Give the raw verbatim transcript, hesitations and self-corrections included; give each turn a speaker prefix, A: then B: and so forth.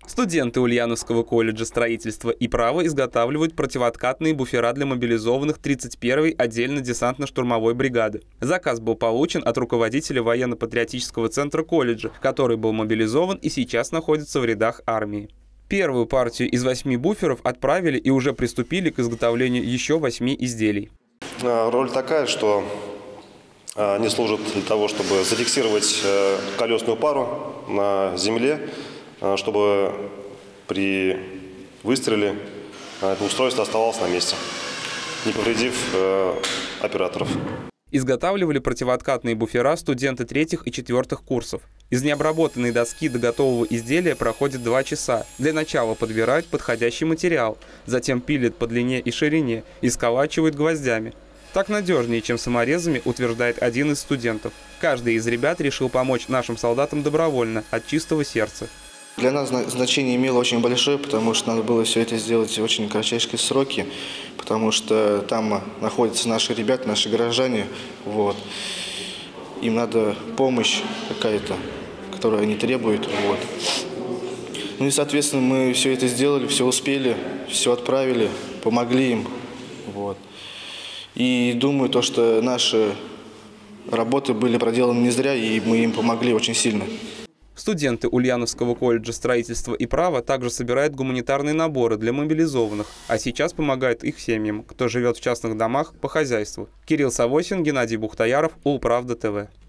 A: Студенты Ульяновского колледжа строительства и права изготавливают противооткатные буфера для мобилизованных тридцать первой отдельно десантно-штурмовой бригады. Заказ был получен от руководителя военно-патриотического центра колледжа, который был мобилизован и сейчас находится в рядах армии. Первую партию из восьми буферов отправили и уже приступили к изготовлению еще восьми изделий.
B: Роль такая, что они служат для того, чтобы зафиксировать колесную пару на земле, чтобы при выстреле это устройство оставалось на месте, не повредив операторов.
A: Изготавливали противооткатные буфера студенты третьих и четвертых курсов. Из необработанной доски до готового изделия проходит два часа. Для начала подбирают подходящий материал, затем пилят по длине и ширине и сколачивают гвоздями. Так надежнее, чем саморезами, утверждает один из студентов. Каждый из ребят решил помочь нашим солдатам добровольно, от чистого сердца.
C: Для нас значение имело очень большое, потому что надо было все это сделать в очень кратчайшие сроки, потому что там находятся наши ребята, наши горожане. Вот. Им надо помощь какая-то, которую они требуют. Вот. Ну и, соответственно, мы все это сделали, все успели, все отправили, помогли им. Вот. И думаю, то, что наши работы были проделаны не зря, и мы им помогли очень сильно.
A: Студенты Ульяновского колледжа строительства и права также собирают гуманитарные наборы для мобилизованных, а сейчас помогают их семьям, кто живет в частных домах, по хозяйству. Кирилл Савосин, Геннадий Бухтаяров, Улправда ТВ.